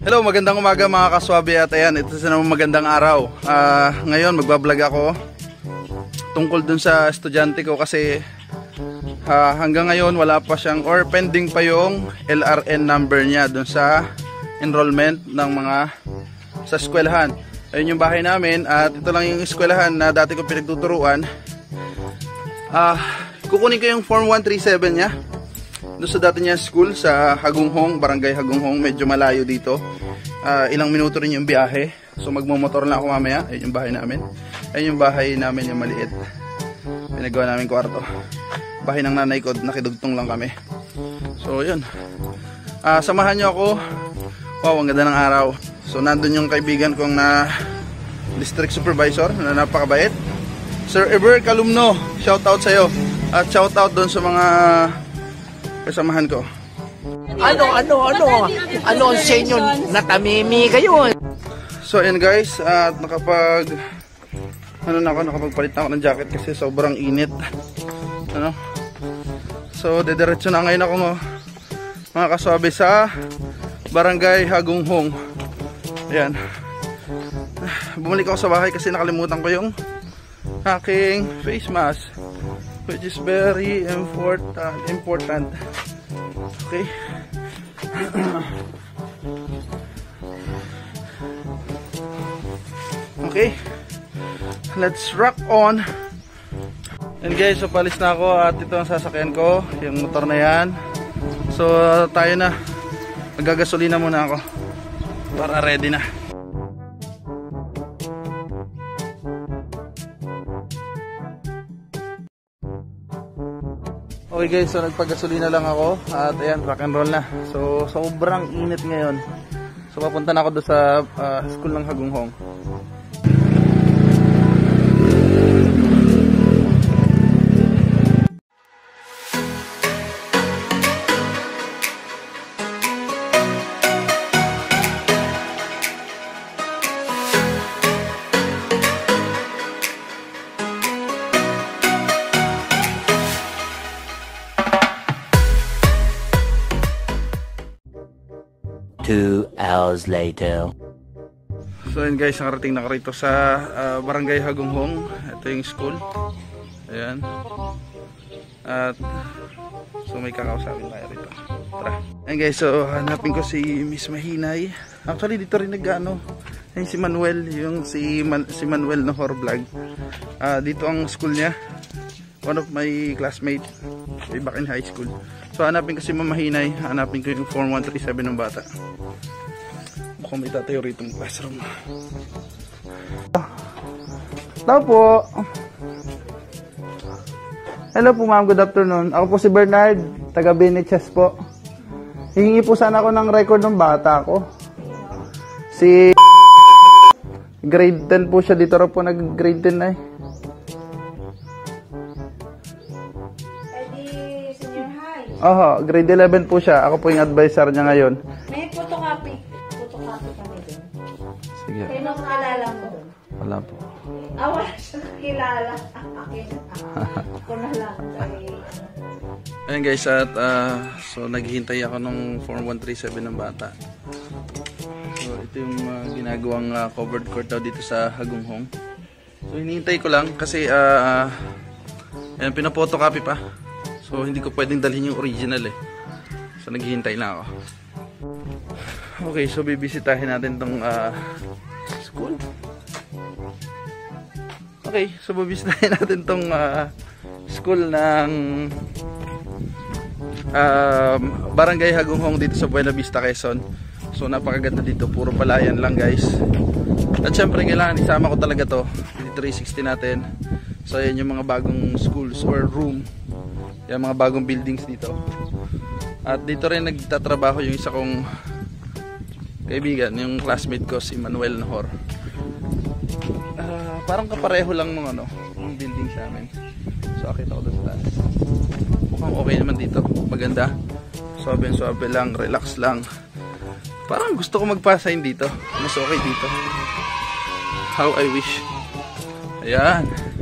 Hello, magandang umaga mga kaswabe at ayan, ito sa naman magandang araw. Ngayon magbablog ako tungkol dun sa estudyante ko kasi hanggang ngayon wala pa siyang or pending pa yung LRN number niya dun sa enrollment ng mga sa eskwelahan. Ayun yung bahay namin at ito lang yung eskwelahan na dati ko pinagtuturuan. Kukunin ko yung form 137 niya doon sa dati niya school sa Hagunghong, Barangay Hagunghong, medyo malayo dito. Ilang minuto rin yung biyahe. So magmomotor lang ako mamaya. Ayun yung bahay namin. Ayun yung bahay namin yung maliit. Pinagawa namin kwarto. Bahay ng nanay ko, nakidugtong lang kami. So yun. Samahan nyo ako. Wow, ang ganda ng araw. So nandun yung kaibigan kong na district supervisor na napakabait. Sir Ever Calumno, shout out sa'yo. At shout out doon sa mga kasamahan ko. Ano ang senyo natamimi kayo? So ayan guys, at nakapagpalit na ako ng jacket kasi sobrang init. So dediretso na ngayon ako mga kaswabe sa Barangay Hagunghong. Ayan. Bumalik ako sa bahay kasi nakalimutan ko yung aking face mask, which is very important. Okay. Okay. Let's rock on. And guys, so palis na ako at ito ang sasakyan ko, yung motor na yan. So tayo na. Magagasolina muna ako para ready na. Okay guys, so nagpagasolina lang ako at ayan, rock and roll na. So sobrang init ngayon. So papunta na ako doon sa school ng Hagunghong. Two hours later. So yun guys, nakarating na rito sa Barangay Hagunghong. Ito yung school. Ayan. At so may kakausapin tayo rito. Tara. Ayan guys, so hanapin ko si Miss Mahinay. Actually dito rin nag-ano. Ayan si Manuel, yung si Manuel Nohor Vlog. Dito ang school niya. One of my classmate back in high school. So hanapin ko si Mamahinay. Hanapin ko yung form 137 ng bata. Mukhang may tatayo rito ng classroom. Hello po. Hello po ma'am, good afternoon. Ako po si Bernard, taga BNHS po. Hihingi po sana ako ng record ng bata ko. Si grade 10 po siya. Dito rin po nag-grade 10 na eh. Oho, grade 11 po siya. Ako po yung advisor niya ngayon. May photocopy. Photocopy kami doon. Sige. Sino kakilala mo doon? Wala po. Wala siya kakilala. Ako na lang. Ayan guys, at so naghihintay ako ng form 137 ng bata. So ito yung ginagawang covered court daw dito sa Hagunghong. So hinihintay ko lang kasi ayan, pinapotocopy pa. So hindi ko pwedeng dalhin yung original eh. So naghihintay na ako. Okay, so bibisitahin natin tong school. Okay, so bibisitahin natin tong school ng Barangay Hagunghong dito sa Buena Vista, Quezon. So napakaganda dito, puro palayan lang guys. At syempre kailangan isama ko talaga to. 360 natin. So ayan yung mga bagong schools or room. Yung mga bagong buildings dito. At dito rin nagtatrabaho yung isa kong kaibigan, yung classmate ko si Manuel Nohor. Parang kapareho lang ng yung building sa amin. So akita ko doon sa taas. Mukhang okay naman dito. Maganda. Suabe lang, relax lang. Parang gusto ko magpa-sign dito. Mas okay dito. How I wish. Ayan.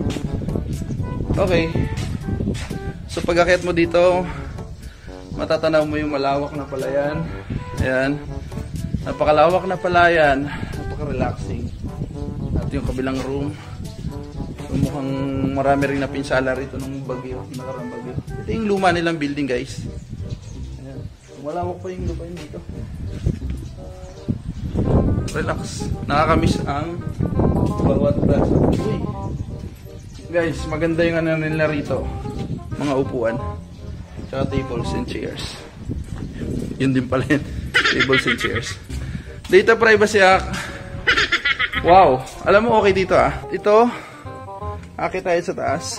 Okay. So pag-akyat mo dito, matatanaw mo yung malawak na palayan. Ayan. Napakalawak na palayan. Napaka-relaxing. At yung kabilang room. So, mukhang marami rin napinsala rito ng bagyo. Nakarang bagyo. Ito yung luma nilang building, guys. Ayan. Malawak pa yung lupa yun dito. Relax. Nakakamiss ang bawat braso. Uy. Guys, maganda yung ano nila rito. Mga upuan. Tsaka tables and chairs. Yun din pala yun. Tables and chairs. Data Privacy Act. Wow. Alam mo okay dito ah. Ito. Akit tayo sa taas.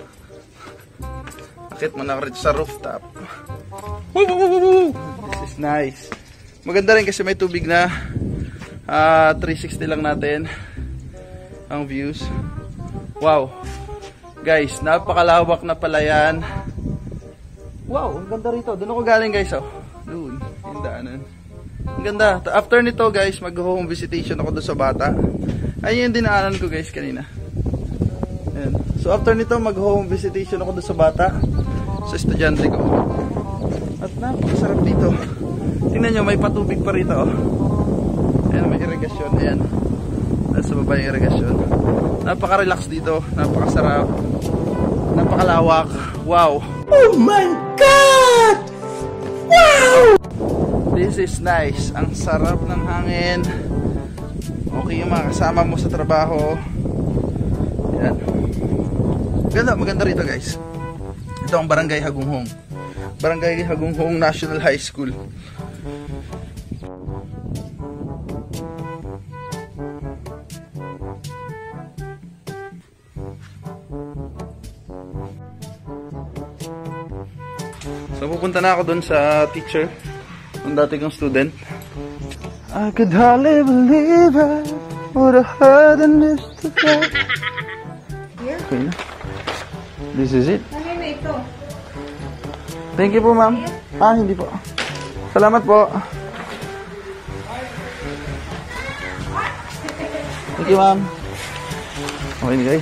Akit mo na rito sa rooftop. This is nice. Maganda rin kasi may tubig na 360 lang natin ang views. Wow. Guys, napakalawak na palayan. Wow, ang ganda rito. Doon ako galing guys oh. Doon, yung daanan. Ang ganda. After nito guys, mag-home visitation ako doon sa bata. Ayun yung dinaanan ko guys kanina. Ayan. So after nito, mag-home visitation ako doon sa bata. Sa estudyante ko. At napakasarap dito. Tingnan nyo, may patubig pa rito oh. Ayan, may irigasyon. Ayan. Nasa baba yung irigasyon. Napaka-relax dito. Napakasarap. Napakalawak. Wow. Oh my God! Wow! This is nice. Ang sarap ng hangin. Okay yung mga kasama mo sa trabaho. Ayan. Maganda rito guys. Ito ang Barangay Hagunghong. Barangay Hagunghong National High School. So pupunta na ako dun sa teacher ng dati kong student. I could hardly believe I would have heard and missed the fact. Here? Okay na. This is it. Ano na ito? Thank you po ma'am. Ah, hindi po. Salamat po. Thank you ma'am. Okay guys.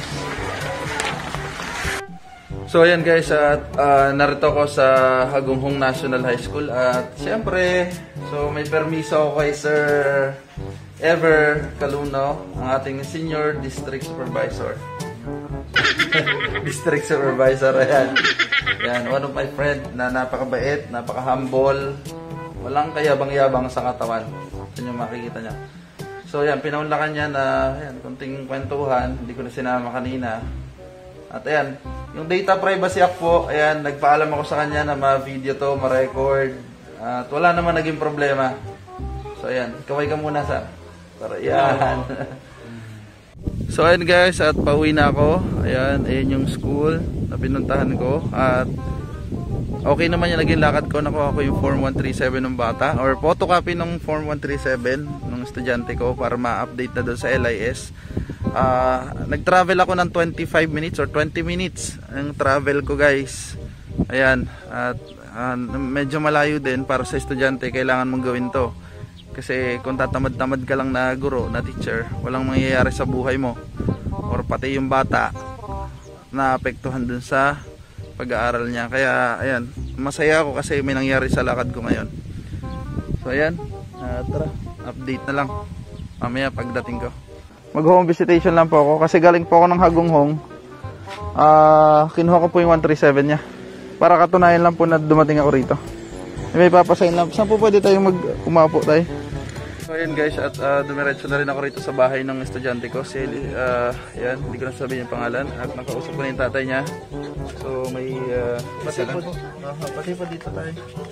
So ayan guys, at narito ko sa Hagunghong National High School at siyempre, so may permiso ako kay Sir Ever Caluno, ang ating Senior District Supervisor. District Supervisor, ayan. Ayan, one of my friend na napakabait, napaka-humble, walang kayabang-yabang sa katawan. Yan yung makikita niya. So ayan, pinaunlakan niya na ayan, konting kwentuhan, hindi ko na sinama kanina. At ayan, yung Data Privacy Act po, ayan, nagpaalam ako sa kanya na ma-video to, ma-record. At wala naman naging problema. So ayan, kaway ka muna sa para yan. So ayan guys, at pauwi na ako. Ayan, ayan yung school na pinuntahan ko. At okay naman yung naging lakad ko. Nakuha ko yung Form 137 ng bata. Or photocopy ng Form 137 ng estudyante ko para ma-update na doon sa LIS. Nag-travel ako ng 25 minutes or 20 minutes ang travel ko guys. Ayan, at medyo malayo din para sa estudyante. Kailangan mong gawin to kasi kung tatamad-tamad ka lang na guro, na teacher, walang mangyayari sa buhay mo or pati yung bata na apektuhan dun sa pag-aaral niya. Kaya ayan, masaya ako kasi may nangyari sa lakad ko ngayon. So ayan, tara, update na lang mamaya pagdating ko. Mag-home visitation lang po ako kasi galing po ako ng Hagunghong. Kinuha ko po yung 137 niya para katunayan lang po na dumating ako rito. May papasign lang. Saan po pwede tayo umapo tayo? So ayan guys, at dumiretso na rin ako rito sa bahay ng estudyante ko. Si ayan, hindi ko na sabihin yung pangalan. At nakausap ko na yung tatay niya. So may pati po dito tayo.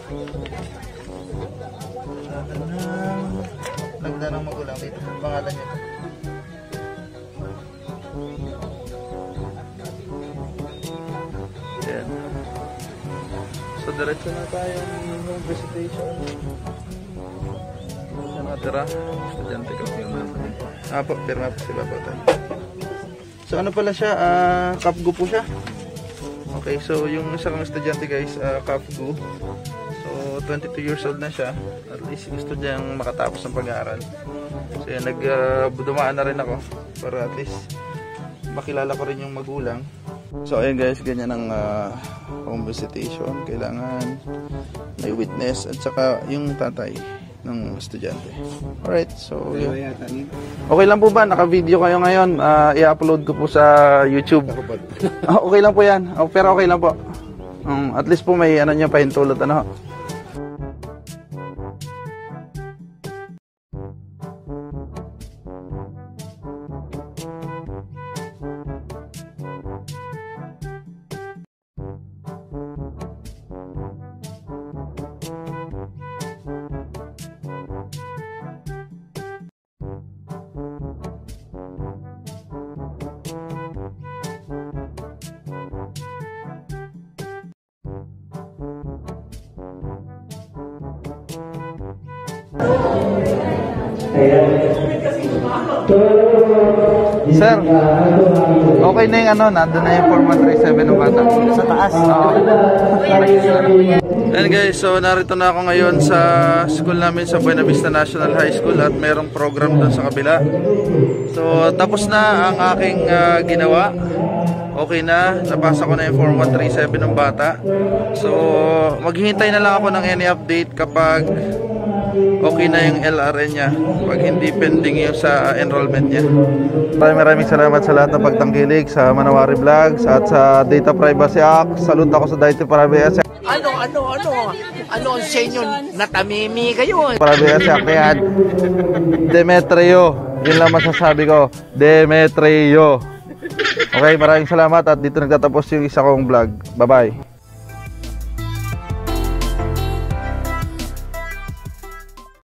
Lagda ng magulang dito. Pangalan niya. Ayan. So diretso na tayo ng home visitation. Saan natira? Estudyante ko. Po, pirma po si Papa tayo. So ano pala siya? Kapgu po siya. Okay, so yung isa kong estudyante guys, Kapgu. So 22 years old na siya. At least gusto niyang makatapos ng pag-aaral. So yan, dumaan na rin ako para at least makilala ko rin yung magulang. So ayun guys, ganyan ang home visitation. Kailangan may witness at saka yung tatay. ng estudyante. Alright, so yun. Okay lang po ba? Naka-video kayo ngayon. I-upload ko po sa YouTube. Okay lang po yan. Pero okay lang po. At least po may ano nyo, pahintulot ano. Sir, okay na yung ano, nandun na yung Form 137 ng bata. Sa taas. And guys, so narito na ako ngayon sa school namin sa Buena Vista National High School at merong program doon sa kabila. So tapos na ang aking ginawa. Okay na, napasa ko na yung Form 137 ng bata. So maghihintay na lang ako ng any update kapag okay na yung LRN niya, pag hindi pending yung sa enrollment niya. Maraming salamat sa lahat ng pagtangkilik sa Manawari Vlogs at sa Data Privacy Act. Salute ako sa Data Privacy Act. Ano ang sa inyo? Natamimi kayo. Privacy Act yan. Demetrio. Yun lang masasabi ko. Demetrio. Okay, maraming salamat at dito nagtatapos yung isa kong vlog. Bye-bye.